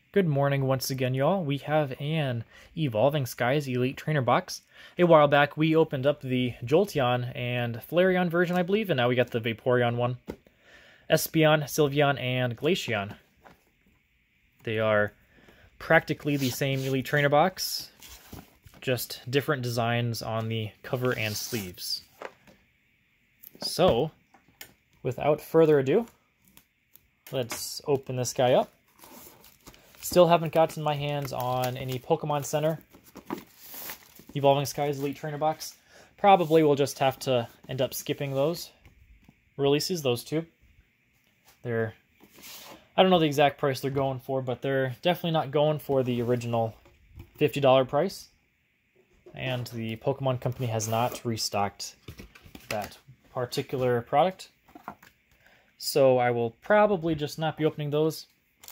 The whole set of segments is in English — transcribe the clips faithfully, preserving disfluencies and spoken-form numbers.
Good morning once again, y'all. We have an Evolving Skies Elite Trainer box. A while back, we opened up the Jolteon and Flareon version, I believe, and now we got the Vaporeon one. Espeon, Sylveon, and Glaceon. They are practically the same Elite Trainer box, just different designs on the cover and sleeves. So, without further ado, let's open this guy up. Still haven't gotten my hands on any Pokemon Center Evolving Skies Elite Trainer box. Probably we'll just have to end up skipping those releases, those two. They're, I don't know the exact price they're going for, but they're definitely not going for the original fifty dollar price. And the Pokemon Company has not restocked that particular product. So I will probably just not be opening those.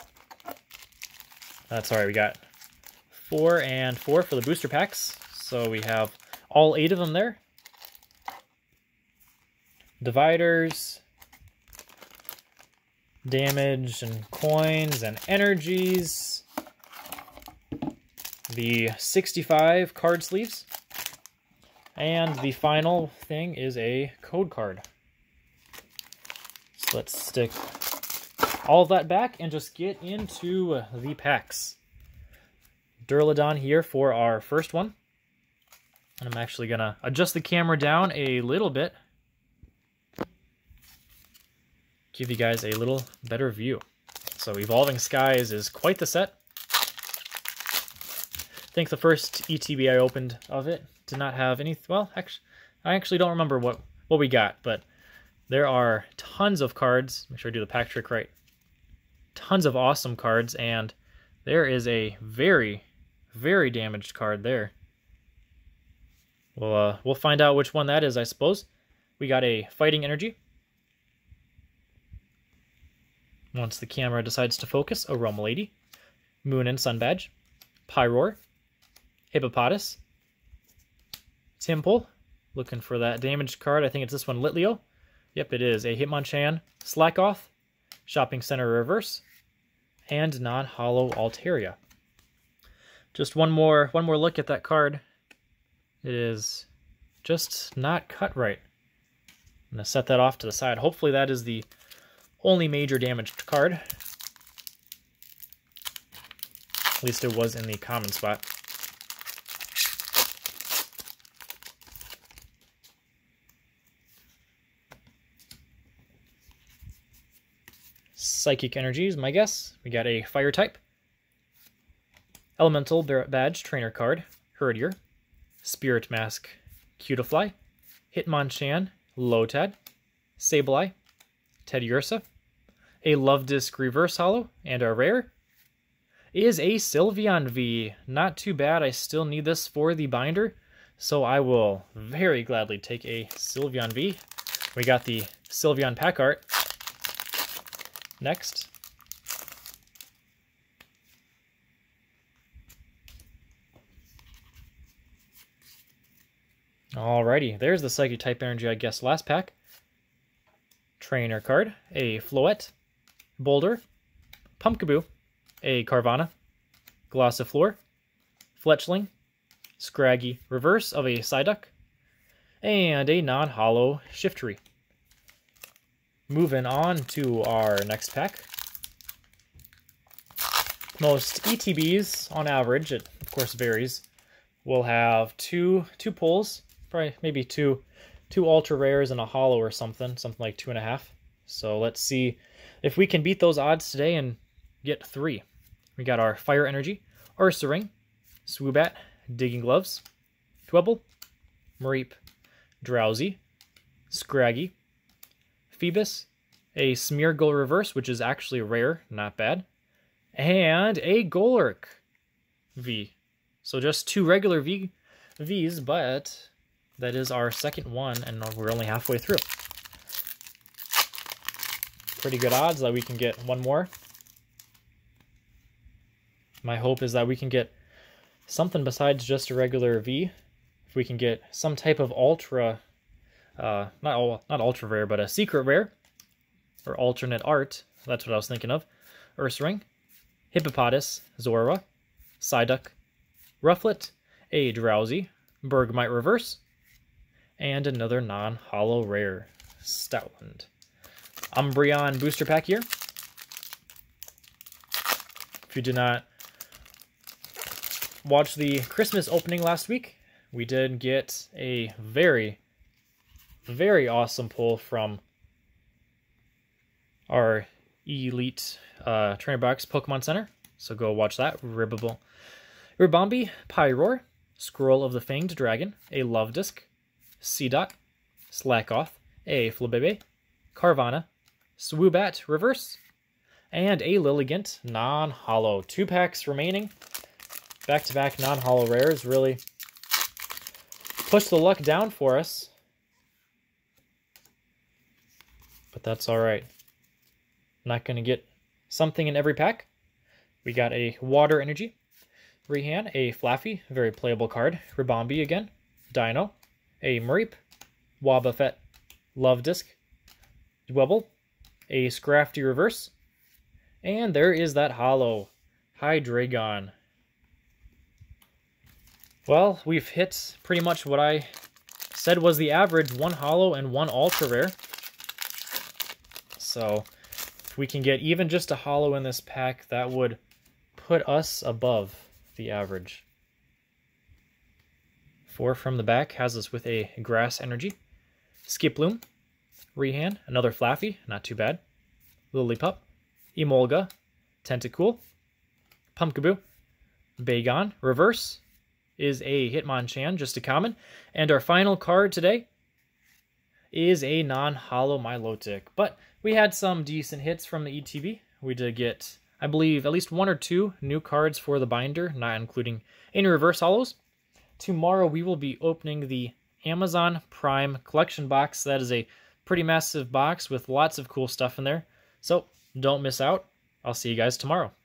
That's all right, we got four and four for the booster packs. So we have all eight of them there. Dividers, damage and coins and energies. The sixty-five card sleeves. And the final thing is a code card. So let's stick all of that back and just get into the packs. Duraludon here for our first one. And I'm actually going to adjust the camera down a little bit. Give you guys a little better view. So Evolving Skies is quite the set. I think the first E T B I opened of it did not have any... Well, actually, I actually don't remember what, what we got, but there are tons of cards. Make sure I do the pack trick right. Tons of awesome cards, and there is a very, very damaged card there. We'll, uh, we'll find out which one that is, I suppose. We got a Fighting Energy. Once the camera decides to focus, a Romalady. Moon and Sun Badge. Pyroar. Hippopotas. Tympole. Looking for that damaged card. I think it's this one, Litleo. Yep, it is. A Hitmonchan. Slackoth. Shopping Center Reverse. And non-hollow Altaria. Just one more one more look at that card. It is just not cut right. I'm going to set that off to the side. Hopefully that is the only major damaged card. At least it was in the common spot. Psychic Energies, my guess. We got a Fire type. Elemental Badge Trainer card, Herdier. Spirit Mask, Cutiefly. Hitmonchan, Lotad. Sableye, Teddiursa. A Love Disc Reverse Holo, and a rare is a Sylveon V. Not too bad, I still need this for the binder, so I will very gladly take a Sylveon V. We got the Sylveon pack art. Next. Alrighty, there's the Psychic type energy, I guess, last pack. Trainer card, a Floette, Boulder, Pumpkaboo, a Carvana, Glossifleur, Fletchling, Scraggy, reverse of a Psyduck, and a non-hollow Shiftry. Moving on to our next pack. Most E T Bs, on average, it of course varies, will have two two pulls, probably maybe two two ultra rares and a holo or something, something like two and a half. So let's see if we can beat those odds today and get three. We got our Fire Energy, Ursaring, Swoobat, Digging Gloves, Dwebble, Mareep, Drowsy, Scraggy, Phoebus, a Smeargle Reverse, which is actually rare, not bad, and a Golurk V. So just two regular V Vs, but that is our second one, and we're only halfway through. Pretty good odds that we can get one more. My hope is that we can get something besides just a regular V. If we can get some type of ultra... Uh, not all, not ultra rare, but a secret rare, or alternate art. That's what I was thinking of. Ursaring, Hippopotas, Zora, Psyduck, Rufflet, a Drowsy, Bergmite Reverse, and another non-holo rare, Stoutland. Umbreon booster pack here. If you did not watch the Christmas opening last week, we did get a very, very awesome pull from our Elite uh, Trainer Box Pokemon Center. So go watch that. Ribbable. Ribombee, Pyroar, Scroll of the Fanged Dragon, a Love Disc, Seedot, Slackoth, a Flabebe, Carvana, Swoobat Reverse, and a Lilligant non-holo. Two packs remaining. Back-to-back non-holo rares really push the luck down for us. But that's alright. Not going to get something in every pack. We got a Water Energy, Rehan, a Flaffy, very playable card, Ribombee again, Dino, a Mareep, Wobbuffet, Love Disc, Dwebble, a Scrafty Reverse, and there is that holo, Hydreigon. Well, we've hit pretty much what I said was the average, one holo and one ultra rare. So if we can get even just a holo in this pack, that would put us above the average. Four from the back has us with a Grass Energy, Skiploom, Rehan, another Flaffy, not too bad, Lillipup, Emolga, Tentacool, Pumpkaboo, Bagon, Reverse is a Hitmonchan, just a common, and our final card today is a non-holo Milotic. But we had some decent hits from the E T B. We did get, I believe, at least one or two new cards for the binder, not including any reverse holos. Tomorrow we will be opening the Amazon Prime collection box. That is a pretty massive box with lots of cool stuff in there. So don't miss out. I'll see you guys tomorrow.